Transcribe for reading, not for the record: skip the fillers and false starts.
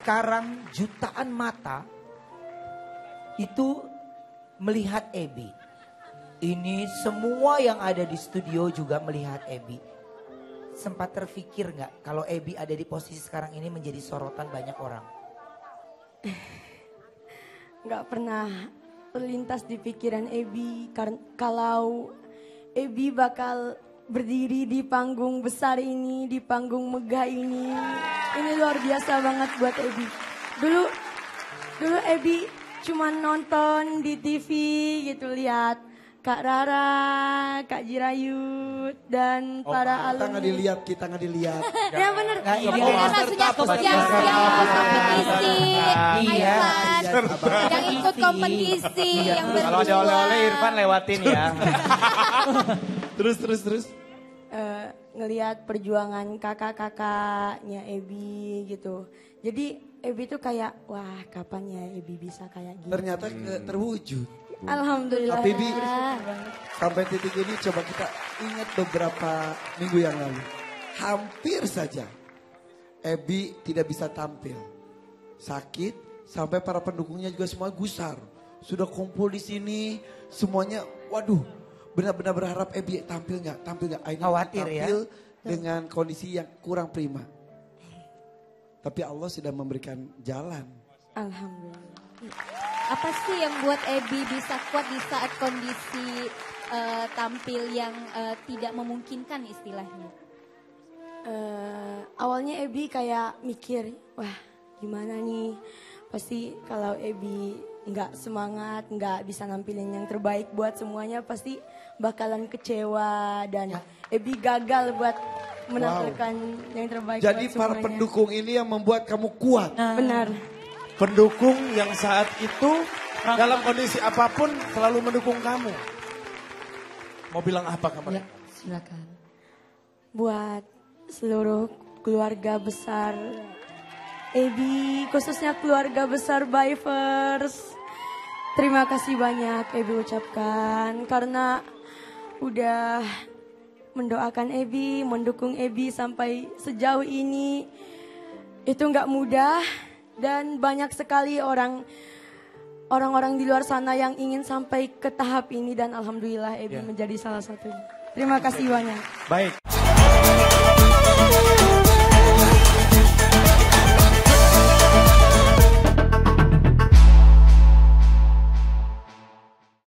Sekarang jutaan mata itu melihat Ebi. Ini semua yang ada di studio juga melihat Ebi. Sempat terfikir nggak kalau Ebi ada di posisi sekarang ini menjadi sorotan banyak orang? Nggak pernah terlintas di pikiran Ebi kalau Ebi bakal berdiri di panggung besar ini, di panggung megah ini. Ini luar biasa banget buat Ebi. Dulu Ebi cuma nonton di TV gitu, lihat Kak Rara, Kak Jirayut, dan para alumni. Kita nggak dilihat. Ya bener. Ini maksudnya yang kompetisi, Irfan. Yang ikut kompetisi. Yang kalau ada oleh-oleh Irfan lewatin ya. Terus. Ngelihat perjuangan kakak-kakaknya Ebi gitu. Jadi Ebi tuh kayak, wah kapan ya Ebi bisa kayak gitu. Ternyata terwujud. Alhamdulillah. Tapi Bi, sampai titik ini coba kita ingat beberapa minggu yang lalu. Hampir saja Ebi tidak bisa tampil. Sakit sampai para pendukungnya juga semua gusar. Sudah kumpul di sini semuanya, waduh. Benar-benar berharap Ebi tampil nggak? Akhirnya khawatir tampil ya. Dengan kondisi yang kurang prima. Tapi Allah sudah memberikan jalan. Alhamdulillah. Apa sih yang buat Ebi bisa kuat di saat kondisi tampil yang tidak memungkinkan istilahnya? Awalnya Ebi kayak mikir, wah gimana nih? Pasti kalau Ebi nggak semangat, nggak bisa nampilin yang terbaik buat semuanya, pasti bakalan kecewa dan Ebi gagal buat menampilkan yang terbaik. Jadi buat para semuanya. pendukung ini yang membuat kamu kuat. Benar. Pendukung yang saat itu dalam kondisi apapun selalu mendukung kamu. Mau bilang apa kamu? Ya, silakan. Buat seluruh keluarga besar Ebi, khususnya keluarga besar Bivers, terima kasih banyak Ebi ucapkan karena udah mendoakan Ebi, mendukung Ebi sampai sejauh ini. Itu nggak mudah dan banyak sekali orang-orang di luar sana yang ingin sampai ke tahap ini dan alhamdulillah Ebi menjadi salah satunya. Terima kasih banyak. Baik.